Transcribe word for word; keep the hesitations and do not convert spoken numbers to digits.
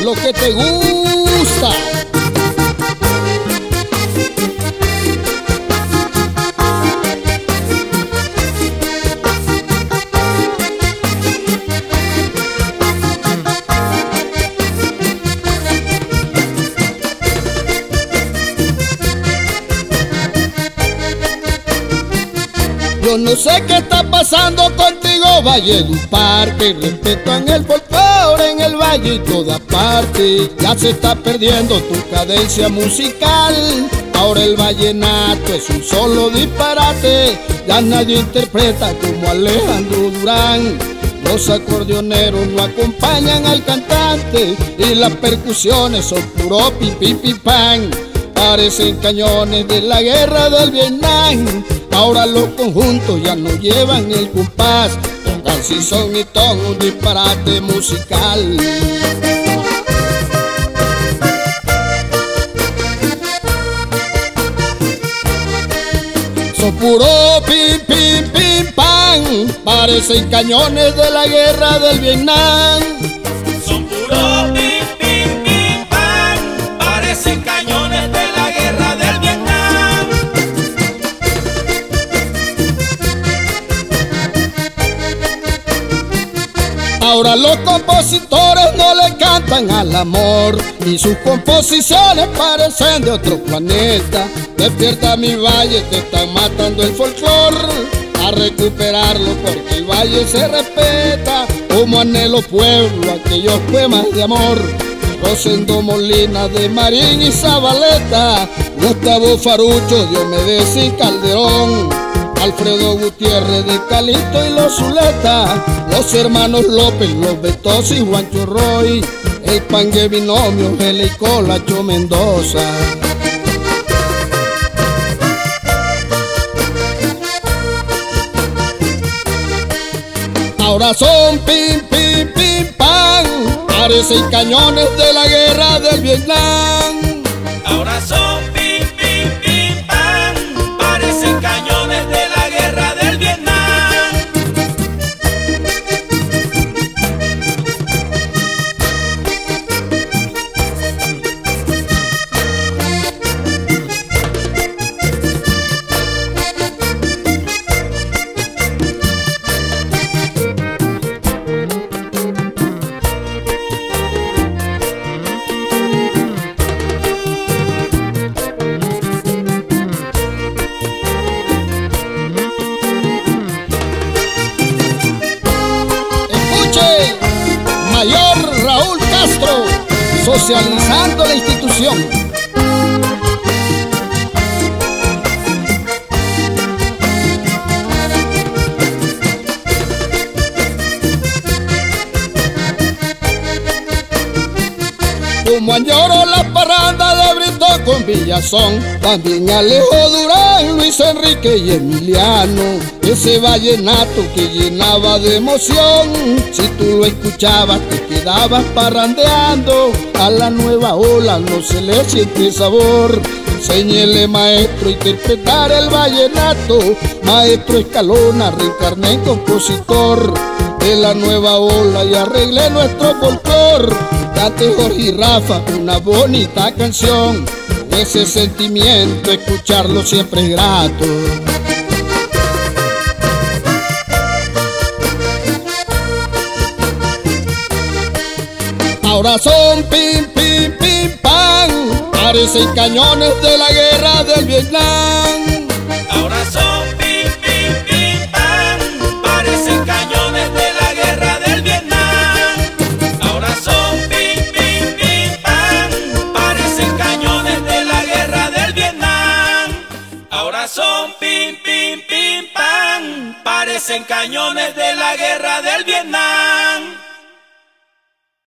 lo que te gusta. Yo no sé qué está pasando contigo, Valledupar, que respetan el folclore en el valle y toda parte. Ya se está perdiendo tu cadencia musical, ahora el vallenato es un solo disparate. Ya nadie interpreta como Alejandro Durán, los acordeoneros no acompañan al cantante y las percusiones son puro pim pim pim pam. Parecen cañones de la guerra del Vietnam. Ahora los conjuntos ya no llevan el compás, tocan si son y ton, un disparate musical. Son puro pim pim pim pam, parecen cañones de la guerra del Vietnam. Son puro pim pim pim pam, parecen cañones de la guerra del Vietnam. Ahora los compositores no le cantan al amor, ni sus composiciones parecen de otro planeta. Despierta mi valle, te están matando el folclor, a recuperarlo porque el valle se respeta. Como anhelo pueblo aquellos poemas de amor, Rosendo Molina de Marín y Zabaleta, Gustavo Farucho, Diomedes y Calderón, Alfredo Gutiérrez de Calixto y los Zuleta, los hermanos López, los Betos y Juancho Roy, el Pangue Binomio, Gela y Colacho Mendoza. Ahora son pim pim pim pam, parecen cañones de la guerra del Vietnam. Ahora son pim pim pim pam, parecen cañones de la guerra del Vietnam. Mayor Raúl Castro, socializando la institución. Como añoro la parranda de Brito con Villazón, también Alejo Durán, Luis Enrique y Emiliano. Ese vallenato que llenaba de emoción, si tú lo escuchabas te quedabas parrandeando. A la nueva ola no se le siente sabor, enséñele maestro a interpretar el vallenato. Maestro Escalona, reencarné en compositor de la nueva ola y arreglé nuestro folclor. Cante Jorge y Rafa una bonita canción, con ese sentimiento escucharlo siempre es grato. Ahora son pim pim pim pam, parecen cañones de la guerra del Vietnam. Ahora son pim pim pim pam, parecen cañones de la guerra del Vietnam. Ahora son pim pim pim pam, parecen cañones de la guerra del Vietnam. Ahora son pim pim pim pam, parecen cañones de la guerra del Vietnam.